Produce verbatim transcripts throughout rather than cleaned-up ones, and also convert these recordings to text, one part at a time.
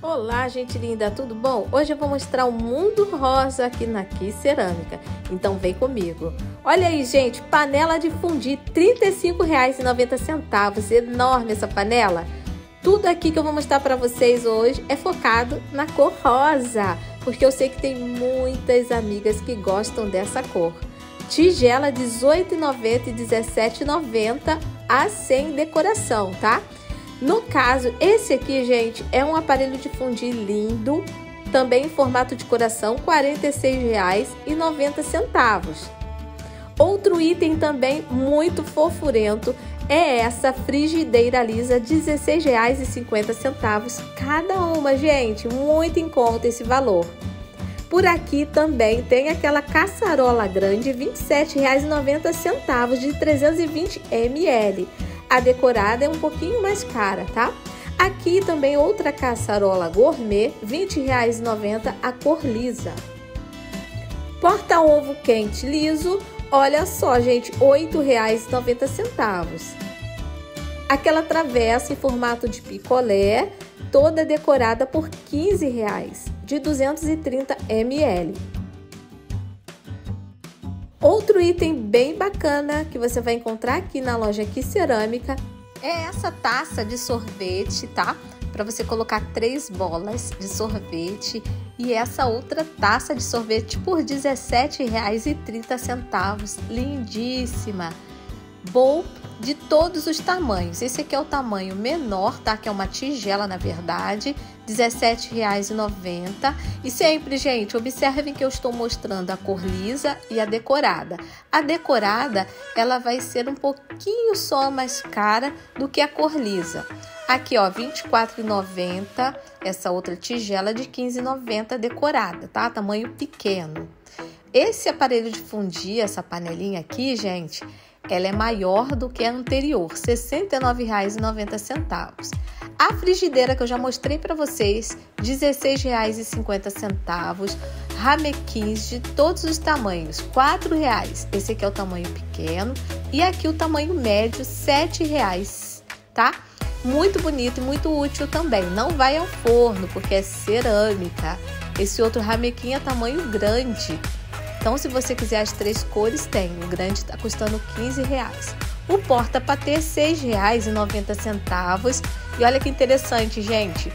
Olá, gente linda, tudo bom? Hoje eu vou mostrar o mundo rosa aqui na Ki Cerâmica, então vem comigo. Olha aí, gente, panela de fundir, trinta e cinco reais e noventa centavos, enorme essa panela. Tudo aqui que eu vou mostrar para vocês hoje é focado na cor rosa, porque eu sei que tem muitas amigas que gostam dessa cor. Tigela dezoito reais e noventa centavos e dezessete reais e noventa centavos a sem decoração, tá? No caso, esse aqui, gente, é um aparelho de fundir lindo, também em formato de coração, quarenta e seis reais e noventa centavos. Outro item também muito fofurento é essa frigideira lisa, dezesseis reais e cinquenta centavos cada uma, gente, muito em conta esse valor. Por aqui também tem aquela caçarola grande, vinte e sete reais e noventa centavos de trezentos e vinte mililitros. A decorada é um pouquinho mais cara, tá? Aqui também outra caçarola gourmet, vinte reais e noventa centavos a cor lisa. Porta-ovo quente liso, olha só, gente, oito reais e noventa centavos. Aquela travessa em formato de picolé, toda decorada por quinze reais, de duzentos e trinta mililitros. Outro item bem bacana que você vai encontrar aqui na loja Ki Cerâmica é essa taça de sorvete, tá? Para você colocar três bolas de sorvete, e essa outra taça de sorvete por dezessete reais e trinta centavos, lindíssima. Bowl de todos os tamanhos. Esse aqui é o tamanho menor, tá? Que é uma tigela, na verdade, dezessete reais e noventa centavos. E sempre, gente, observem que eu estou mostrando a cor lisa e a decorada. A decorada, ela vai ser um pouquinho só mais cara do que a cor lisa. Aqui, ó, vinte e quatro reais e noventa centavos, essa outra tigela de quinze reais e noventa centavos decorada, tá? Tamanho pequeno. Esse aparelho de fundir, essa panelinha aqui, gente, ela é maior do que a anterior, sessenta e nove reais e noventa centavos. A frigideira que eu já mostrei para vocês, dezesseis reais e cinquenta centavos. Ramequins de todos os tamanhos, quatro reais. Esse aqui é o tamanho pequeno. E aqui o tamanho médio, sete reais, tá? Muito bonito e muito útil também. Não vai ao forno, porque é cerâmica. Esse outro ramequim é tamanho grande. Então, se você quiser as três cores, tem. O grande está custando quinze reais. O porta-patê, seis reais e noventa centavos. E olha que interessante, gente.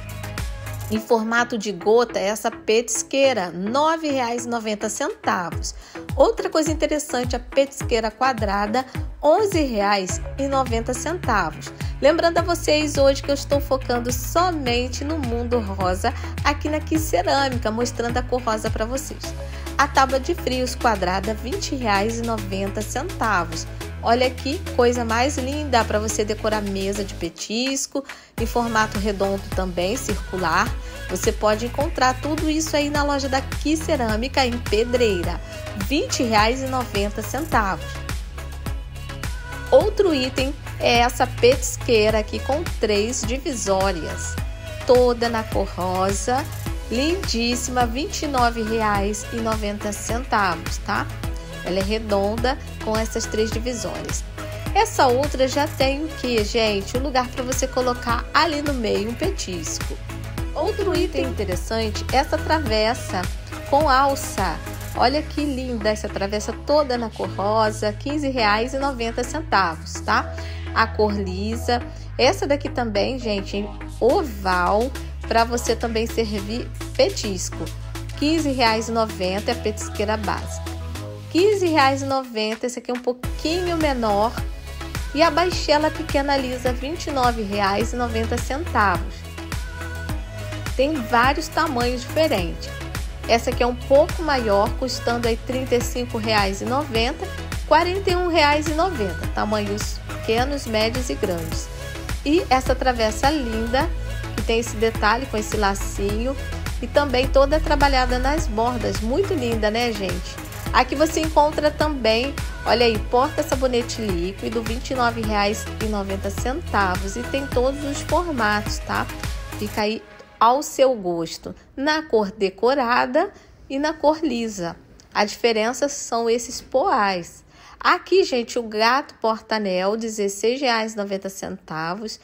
Em formato de gota, essa petisqueira, nove reais e noventa centavos. Outra coisa interessante, a petisqueira quadrada, onze reais e noventa centavos. Lembrando a vocês hoje que eu estou focando somente no mundo rosa aqui na Ki Cerâmica, mostrando a cor rosa para vocês. A tábua de frios quadrada, vinte reais e noventa centavos. Olha que coisa mais linda para você decorar mesa de petisco, em formato redondo também, circular. Você pode encontrar tudo isso aí na loja da Ki Cerâmica em Pedreira, vinte reais e noventa centavos. Outro item é essa petisqueira aqui com três divisórias, toda na cor rosa, lindíssima, vinte e nove reais e noventa centavos, tá? Ela é redonda com essas três divisórias. Essa outra já tem o que, gente? Um lugar para você colocar ali no meio um petisco. Outro item interessante, essa travessa com alça. Olha que linda essa travessa toda na cor rosa, quinze reais e noventa centavos, tá? A cor lisa. Essa daqui também, gente, oval, para você também servir petisco. quinze reais e noventa centavos é a petisqueira básica. quinze reais e noventa centavos, esse aqui é um pouquinho menor. E a baixela pequena lisa, vinte e nove reais e noventa centavos. Tem vários tamanhos diferentes. Essa aqui é um pouco maior, custando aí trinta e cinco reais e noventa centavos, quarenta e um reais e noventa centavos. Tamanhos pequenos, médios e grandes. E essa travessa linda, que tem esse detalhe com esse lacinho e também toda trabalhada nas bordas, muito linda, né, gente? Aqui você encontra também, olha aí, porta-sabonete líquido, vinte e nove reais e noventa centavos, e tem todos os formatos, tá? Fica aí ao seu gosto, na cor decorada e na cor lisa. A diferença são esses poais. Aqui, gente, o gato porta-anel, dezesseis reais e noventa centavos.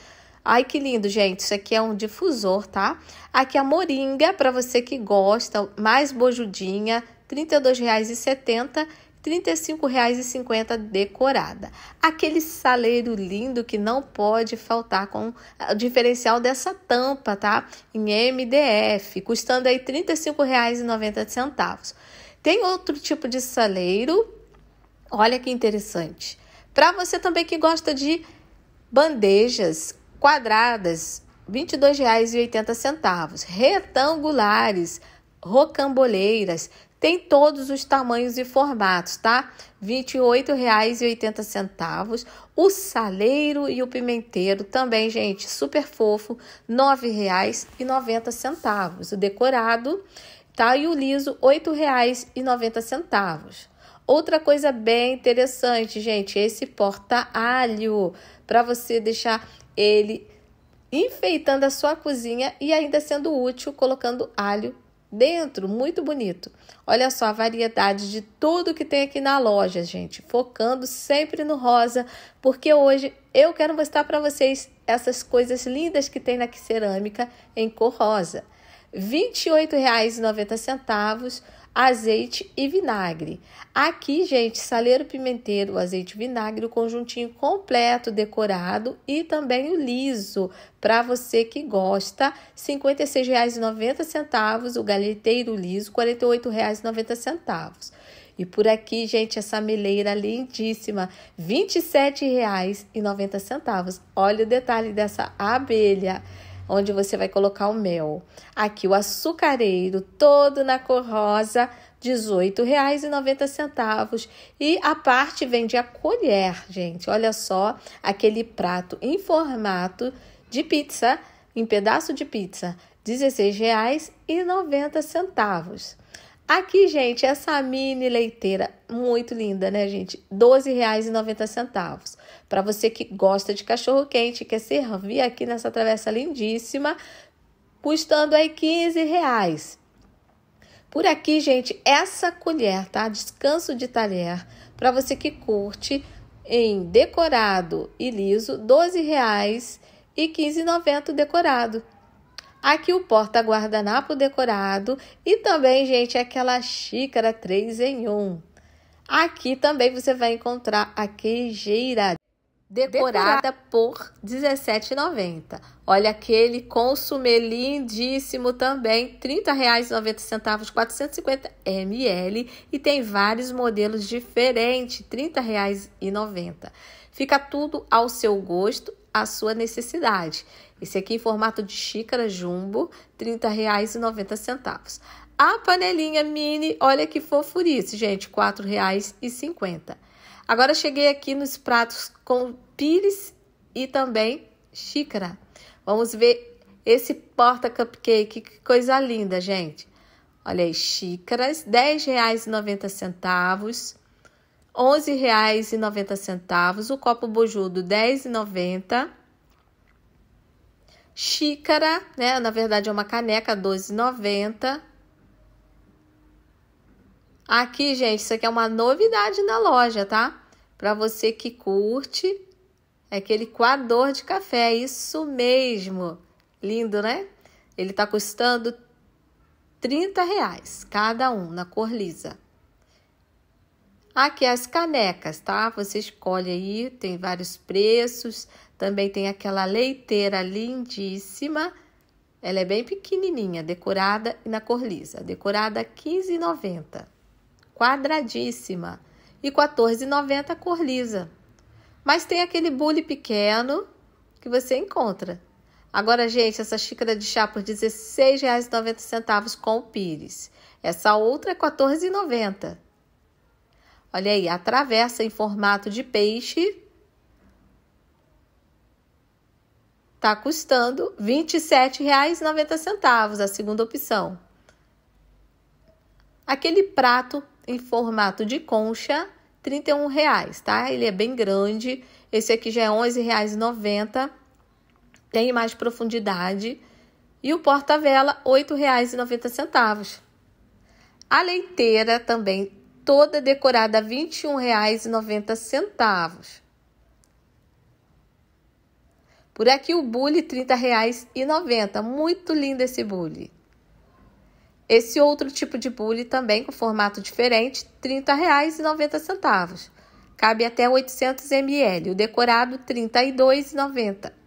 Ai, que lindo, gente. Isso aqui é um difusor, tá? Aqui a moringa, para você que gosta, mais bojudinha, trinta e dois reais e setenta centavos. trinta e cinco reais e cinquenta centavos decorada. Aquele saleiro lindo que não pode faltar com o diferencial dessa tampa, tá? Em M D F, custando aí trinta e cinco reais e noventa centavos. Tem outro tipo de saleiro, olha que interessante. Para você também que gosta de bandejas quadradas, vinte e dois reais e oitenta centavos. Retangulares, rocamboleiras, tem todos os tamanhos e formatos, tá? vinte e oito reais e oitenta centavos. O saleiro e o pimenteiro também, gente, super fofo, nove reais e noventa centavos. O decorado, tá? E o liso, oito reais e noventa centavos. Outra coisa bem interessante, gente, esse porta-alho, para você deixar ele enfeitando a sua cozinha e ainda sendo útil, colocando alho dentro, muito bonito. Olha só a variedade de tudo que tem aqui na loja, gente, focando sempre no rosa, porque hoje eu quero mostrar para vocês essas coisas lindas que tem na Cerâmica em cor rosa. vinte e oito reais e noventa centavos, azeite e vinagre. Aqui, gente, saleiro pimenteiro, azeite e vinagre, o conjuntinho completo decorado e também o liso, para você que gosta, cinquenta e seis reais e noventa centavos, o galheteiro liso, quarenta e oito reais e noventa centavos. E por aqui, gente, essa meleira lindíssima, vinte e sete reais e noventa centavos. Olha o detalhe dessa abelha, onde você vai colocar o mel. Aqui o açucareiro, todo na cor rosa, dezoito reais e noventa centavos. E a parte vende a colher, gente. Olha só, aquele prato em formato de pizza, em pedaço de pizza, dezesseis reais e noventa centavos. Aqui, gente, essa mini leiteira, muito linda, né, gente? doze reais e noventa centavos. Para você que gosta de cachorro-quente, quer servir aqui nessa travessa lindíssima, custando aí quinze reais. Por aqui, gente, essa colher, tá? Descanso de talher, para você que curte em decorado e liso, doze reais e quinze reais e noventa centavos decorado. Aqui o porta-guardanapo decorado e também, gente, aquela xícara três em um. Aqui também você vai encontrar a queijeira decorada por dezessete reais e noventa centavos. Olha aquele consumê lindíssimo também, trinta reais e noventa centavos, quatrocentos e cinquenta mililitros e tem vários modelos diferentes, trinta reais e noventa centavos. Fica tudo ao seu gosto, à sua necessidade. Esse aqui em formato de xícara jumbo, trinta reais e noventa centavos. A panelinha mini, olha que fofurice, gente, quatro reais e cinquenta centavos. Agora cheguei aqui nos pratos com pires e também xícara. Vamos ver esse porta-cupcake, que coisa linda, gente. Olha aí, xícaras, dez reais e noventa centavos, onze reais e noventa centavos. O copo bojudo, dez reais e noventa centavos. Xícara, né? Na verdade é uma caneca, doze reais e noventa centavos. Aqui, gente, isso aqui é uma novidade na loja, tá? Para você que curte, é aquele coador de café, isso mesmo. Lindo, né? Ele tá custando trinta reais cada um, na cor lisa. Aqui as canecas, tá? Você escolhe aí, tem vários preços. Também tem aquela leiteira lindíssima. Ela é bem pequenininha, decorada e na cor lisa. Decorada quinze reais e noventa centavos. Quadradíssima. E quatorze reais e noventa centavos cor lisa. Mas tem aquele bule pequeno que você encontra. Agora, gente, essa xícara de chá por dezesseis reais e noventa centavos com o pires. Essa outra é quatorze reais e noventa centavos. Olha aí, a travessa em formato de peixe tá custando vinte e sete reais e noventa centavos, a segunda opção. Aquele prato em formato de concha, trinta e um reais, tá? Ele é bem grande. Esse aqui já é onze reais e noventa centavos. Tem mais profundidade. E o porta-vela, oito reais e noventa centavos. A leiteira também toda decorada, vinte e um reais e noventa centavos. Por aqui o bule, trinta reais e noventa centavos. Muito lindo esse bule. Esse outro tipo de bule também com formato diferente, trinta reais e noventa centavos. Cabe até oitocentos mililitros. O decorado, trinta e dois reais e noventa centavos.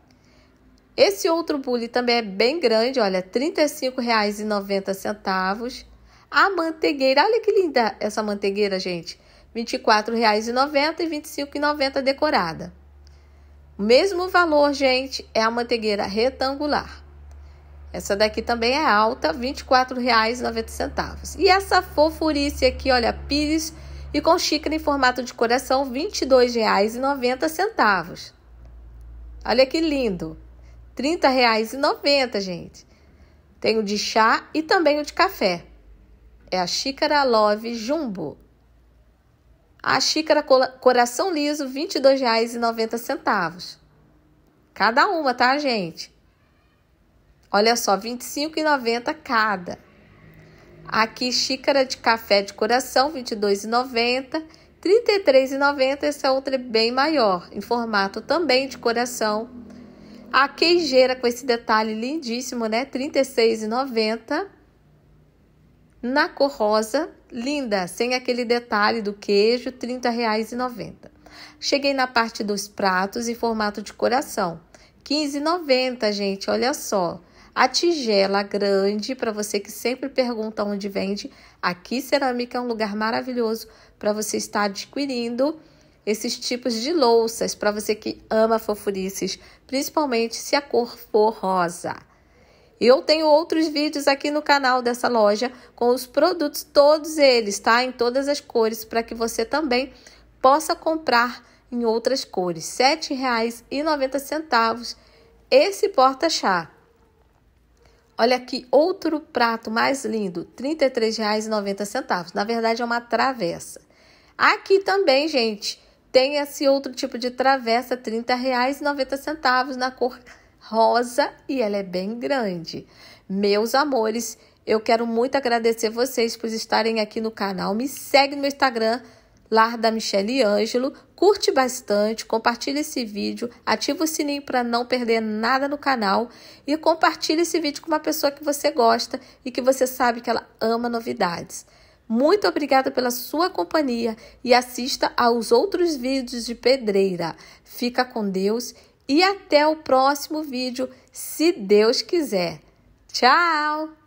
Esse outro bule também é bem grande, olha, trinta e cinco reais e noventa centavos. A manteigueira, olha que linda essa manteigueira, gente. vinte e quatro reais e noventa centavos e vinte e cinco reais e noventa centavos decorada. O mesmo valor, gente, é a manteigueira retangular. Essa daqui também é alta, vinte e quatro reais e noventa centavos. E essa fofurice aqui, olha, pires e com xícara em formato de coração, vinte e dois reais e noventa centavos. Olha que lindo. trinta reais e noventa centavos, gente. Tem o de chá e também o de café. É a xícara Love Jumbo. A xícara coração liso, vinte e dois reais e noventa centavos. Cada uma, tá, gente? Olha só, vinte e cinco reais e noventa centavos cada. Aqui, xícara de café de coração, vinte e dois reais e noventa centavos. trinta e três reais e noventa centavos. Essa outra é bem maior, em formato também de coração. A queijeira com esse detalhe lindíssimo, né? trinta e seis reais e noventa centavos. Na cor rosa, linda, sem aquele detalhe do queijo, trinta reais e noventa centavos. Cheguei na parte dos pratos em formato de coração, quinze reais e noventa centavos, gente, olha só. A tigela grande, para você que sempre pergunta onde vende, aqui Cerâmica é um lugar maravilhoso para você estar adquirindo esses tipos de louças, para você que ama fofurices, principalmente se a cor for rosa. Eu tenho outros vídeos aqui no canal dessa loja com os produtos, todos eles, tá? Em todas as cores, para que você também possa comprar em outras cores. sete reais e noventa centavos esse porta-chá. Olha aqui, outro prato mais lindo, trinta e três reais e noventa centavos. Na verdade, é uma travessa. Aqui também, gente, tem esse outro tipo de travessa, trinta reais e noventa centavos na cor rosa e ela é bem grande. Meus amores, eu quero muito agradecer vocês por estarem aqui no canal. Me segue no meu Instagram, Lar da Michele Ângelo. Curte bastante, compartilha esse vídeo, ativa o sininho para não perder nada no canal e compartilha esse vídeo com uma pessoa que você gosta e que você sabe que ela ama novidades. Muito obrigada pela sua companhia e assista aos outros vídeos de pedreira. Fica com Deus e até o próximo vídeo, se Deus quiser. Tchau!